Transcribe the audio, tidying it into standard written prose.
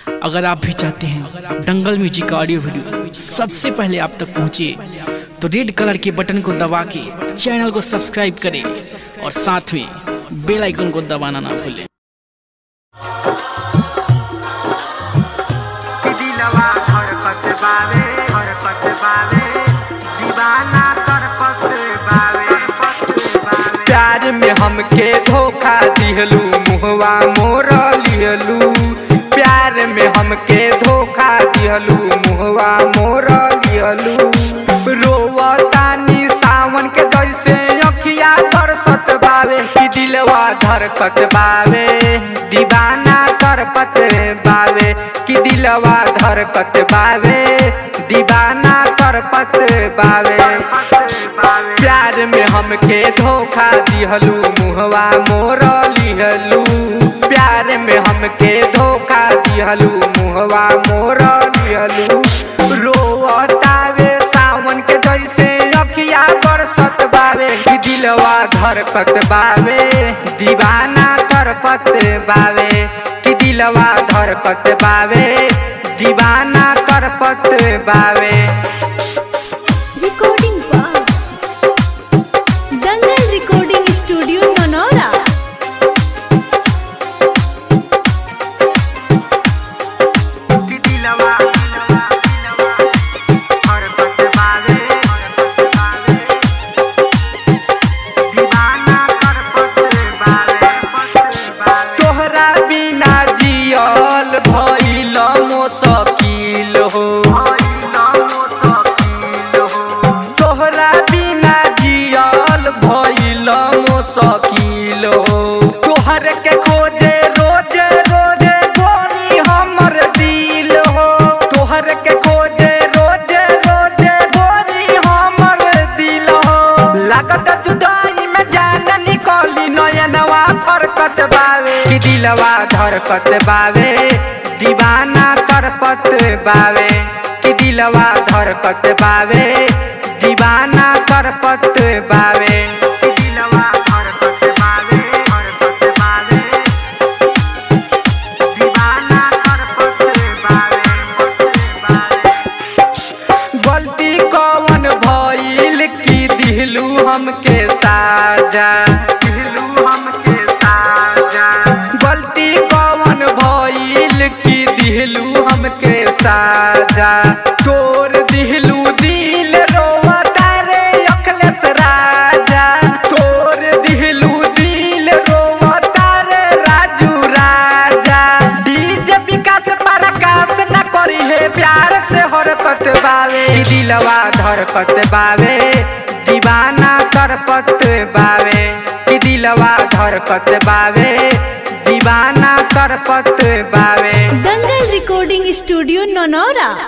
अगर आप भी चाहते हैं दंगल म्यूजिक का ऑडियो वीडियो सबसे पहले आप तक पहुंचे तो रेड कलर के बटन को दबा के चैनल को सब्सक्राइब करें और साथ में बेल आइकन को दबाना ना भूलें। प्यार में हमके धोखा दिहलू मुहवा मोर लिहलू, प्यार में हमके धोखा दिहलू मुहवा मोर लिहलू। रोवतानी सावन के जैसे अखिया तरसत बावे कि दिलवा धड़कत बावे, दीवाना तरपत बावे कि दिलवा धड़कत बावे, दीवाना तरपत बावे। प्यार में हमके धोखा दिहलू मुहवा मोर लिहलू, प्यार में हमके धोखा दिहलू मुहवा मोर लिहलू। रोवतावे सावन के जैसे अखिया बरसत बावे कि दिलवा धड़कत बावे, दीवाना तरपत बावे कि दिलवा धड़कत बावे, दीवाना तरपत बावे। Recording Dangal recording studio Nanaura. तोहरा बिना जियल भइल मुश्किल हो, तोहरा बिना जियल भइल मुश्किल हो। तोहर के खोजे रोज रोज गोरी हमर दिल हो, तोहर के खोजे रोज रोज गोरी हमर दिल हो। लागत जुदाई में जान निकली नयनवा फरकत बावे कि दिलवा धड़कत बावे, दीवाना तरपत बावे कि दिलवा धड़कत बावे, दीवाना तरपत बावे। दिलवा धड़कत बावे, धड़कत बावे, दीवाना तरपत बावे। गलती कौन भइल कि दिलू हमके साजा, दिलू हमके साजा। गलती कौन भइल कि दिलू हमके साजा, तोर दिलू दिल रोवता रे अखिलेश राजा, तोर दिलू दिल रोवता रे राजू राजा। डीजे विकास प्रकाश न करी है प्यार से हरकत बावे कि दिलवा धड़कत बावे, दीवाना तरपत बावे कि दिलवा धड़कत बावे, दीवाना तरपत बावे। Dangal recording studio Nanaura.